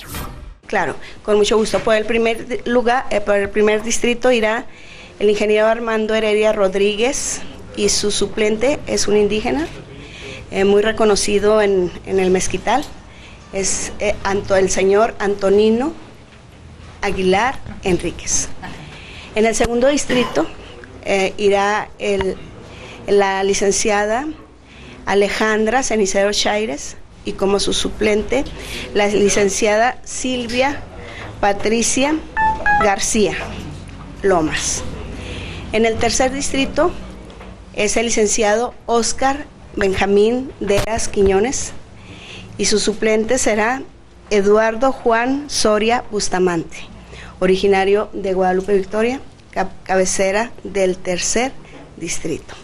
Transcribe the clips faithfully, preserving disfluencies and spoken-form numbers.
Claro, con mucho gusto. Por el primer lugar, eh, por el primer distrito irá el ingeniero Armando Heredia Rodríguez y su suplente es un indígena eh, muy reconocido en, en el Mezquital, es eh, Anto, el señor Antonino Aguilar Enríquez. En el segundo distrito eh, irá el, la licenciada Alejandra Cenicero Chaires y como su suplente la licenciada Silvia Patricia García Lomas. En el tercer distrito es el licenciado Óscar Benjamín Deras Quiñones y su suplente será Eduardo Juan Soria Bustamante, originario de Guadalupe Victoria, cabecera del tercer distrito.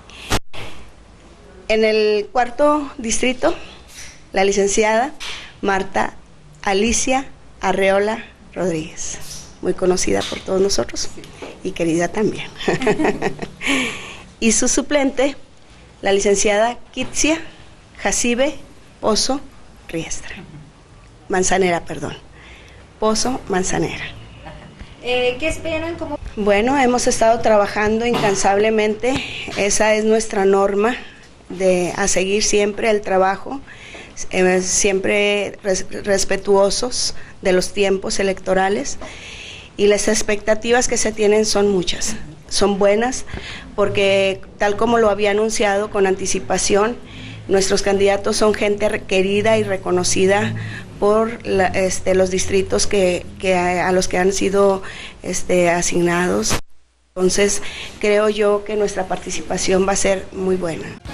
En el cuarto distrito, la licenciada Marta Alicia Arreola Rodríguez, muy conocida por todos nosotros y querida también. Y su suplente, la licenciada Kitsia Jacibe Pozo Riestra, Manzanera, perdón, Pozo Manzanera. Eh, ¿Qué esperan? ¿Cómo? Bueno, hemos estado trabajando incansablemente, esa es nuestra norma de a seguir siempre el trabajo, eh, siempre res, respetuosos de los tiempos electorales y las expectativas que se tienen son muchas, son buenas porque tal como lo había anunciado con anticipación, nuestros candidatos son gente querida y reconocida por la, este, los distritos que, que a, a los que han sido este, asignados. Entonces creo yo que nuestra participación va a ser muy buena.